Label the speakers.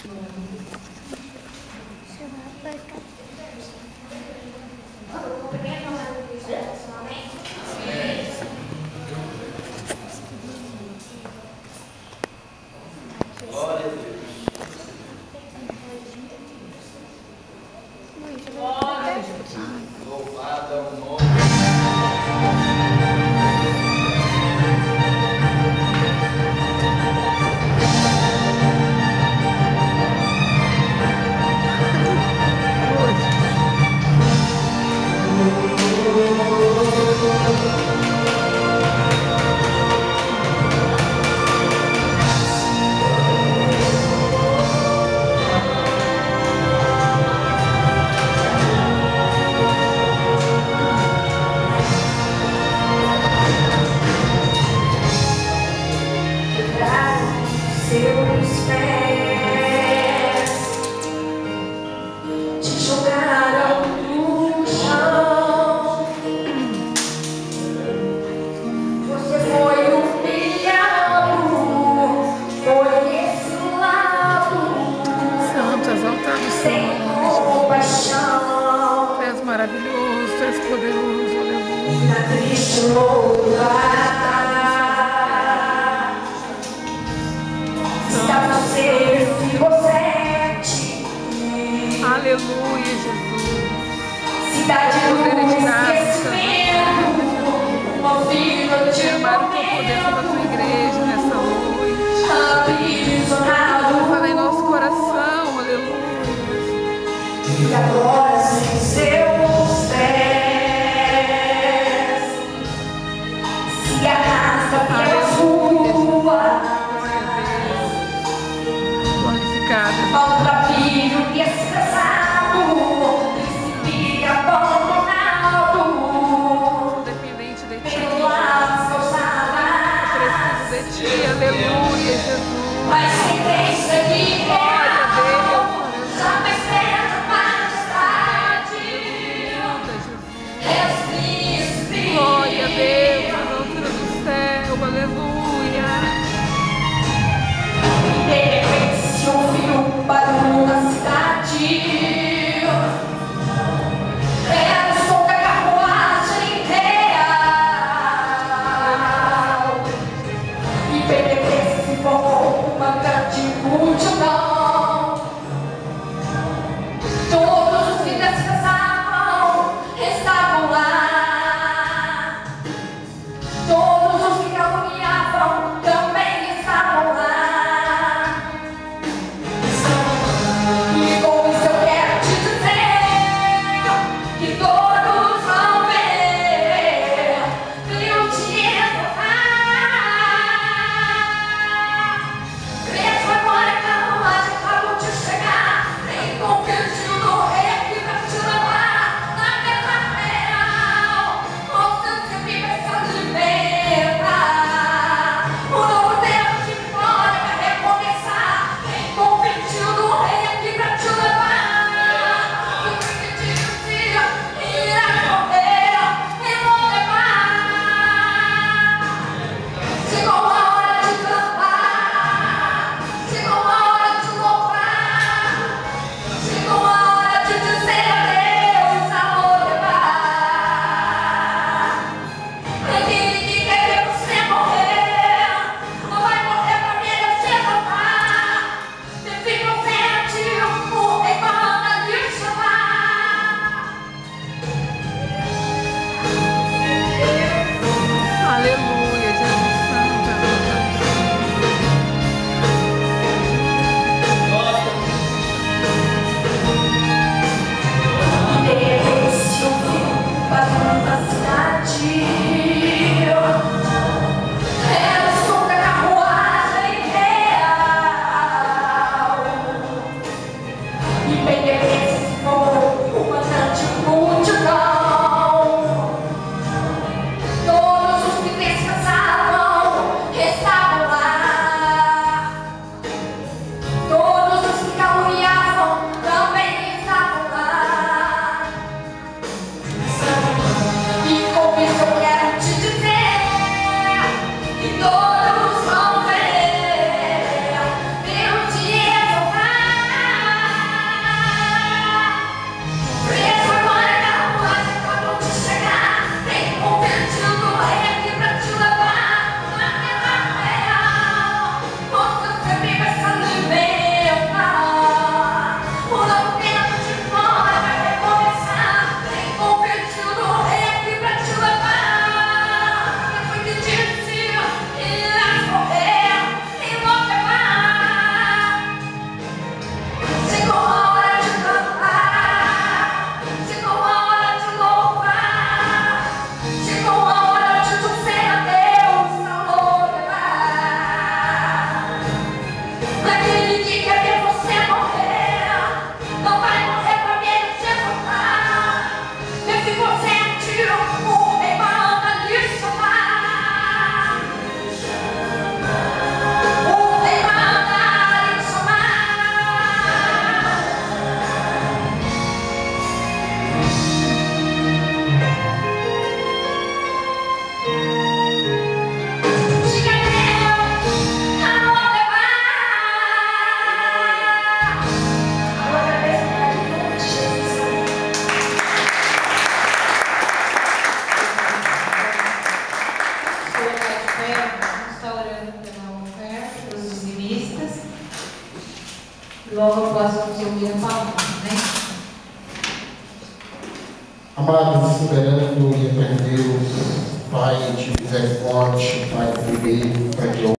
Speaker 1: Louvado é o nome.
Speaker 2: Seus pés te jogaram no chão. Você foi humilhado, foi exilado.
Speaker 3: Santo, exaltado
Speaker 2: Sem
Speaker 3: Senhor.
Speaker 2: compaixão.
Speaker 3: Tu és maravilhoso, tu és poderoso, aleluia.
Speaker 2: Na triste lugar.
Speaker 3: Aleluia, Jesus.
Speaker 2: Cidade do
Speaker 3: Poder de graça.
Speaker 2: esquecimento, ouvido de
Speaker 3: Derramar o teu poder sobre a tua igreja nessa noite.
Speaker 2: aprisionado.
Speaker 3: Fala em nosso coração, aleluia.
Speaker 2: E agora sem seus pés se arrasta pela rua. Maltrapilho e estressado, príncipe abandonado,
Speaker 3: dependente de ti,
Speaker 2: pelas calçadas,
Speaker 3: preciso de ti, aleluia, Jesus.
Speaker 2: mas quem pensa que
Speaker 3: Glória a Deus,
Speaker 2: jamais tenta majestade,
Speaker 3: Jesus.
Speaker 2: és príncipe.
Speaker 3: Glória a Deus, na altura do céu, aleluia.
Speaker 2: De repente se ouviu um barulho na cidade. Era o som da carruagem real. E Pentecostes
Speaker 4: logo após o que eu ia falar, né?
Speaker 5: Amado, soberano e eterno Deus, Pai de misericórdia, Pai de bem, Pai de